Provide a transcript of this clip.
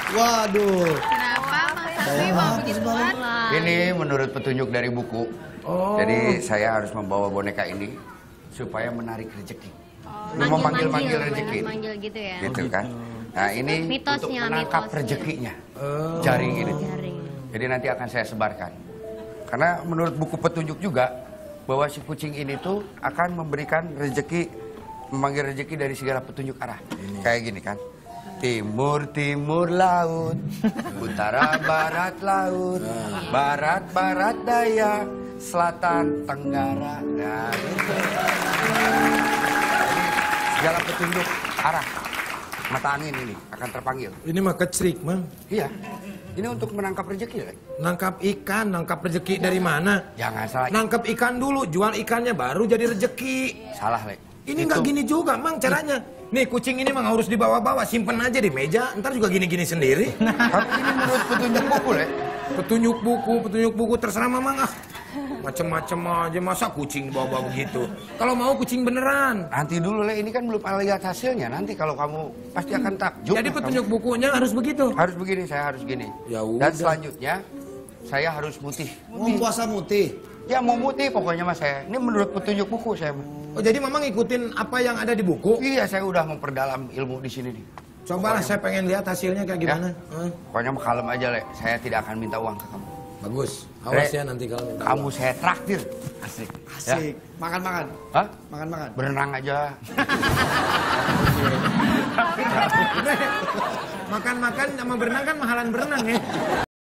Waduh. Kenapa Mang Safi mau begitu kuat? Ini menurut petunjuk dari buku. Jadi saya harus membawa boneka ini supaya menarik rezeki. Memanggil-manggil rezeki. Manggil gitu ya. Gitu kan. Nah ini untuk menangkap rezekinya. Jaring ini. Jadi nanti akan saya sebarkan. Karena menurut buku petunjuk juga bahwa si kucing ini tuh akan memberikan rezeki, memanggil rezeki dari segala petunjuk arah. Kayak gini kan. Timur timur laut, utara barat laut, barat barat daya, selatan tenggara. Nah, gitu. Jadi segala petunjuk arah mata angin ini akan terpanggil. Ini mah kecrik, Mang. Iya. Ini untuk menangkap rezeki, Le. Nangkap ikan, nangkap rezeki dari mana? Jangan salah. Nangkap ikan dulu, jual ikannya baru jadi rezeki. Salah, Le. Ini nggak gini juga, Mang, caranya. Nih, kucing ini Mang harus dibawa-bawa, simpen aja di meja, ntar juga gini-gini sendiri. Tapi ini menurut petunjuk buku, Le. Petunjuk buku terserah Mamang ah. Macem-macem aja, masa kucing dibawa-bawa begitu. Kalau mau kucing beneran. Nanti dulu, Le. Ini kan belum lihat hasilnya. Nanti kalau kamu pasti akan takjub. Jadi petunjuk bukunya harus begitu. Harus begini, saya harus gini. Ya udah. Dan selanjutnya saya harus mutih. Mau puasa mutih. Ya mau mutih pokoknya mas saya. Ini menurut petunjuk buku saya. Oh jadi Mamang ngikutin apa yang ada di buku? Iya saya udah memperdalam ilmu di sini nih. Cobalah saya pengen lihat hasilnya kayak gimana. Ya? Pokoknya kalem aja Le. Saya tidak akan minta uang ke kamu. Bagus. Awas ya nanti kalau minta kamu uang. saya traktir. Asik. Ya? Makan-makan. Hah? Makan-makan. Berenang aja. Makan-makan sama berenang kan mahalan berenang ya.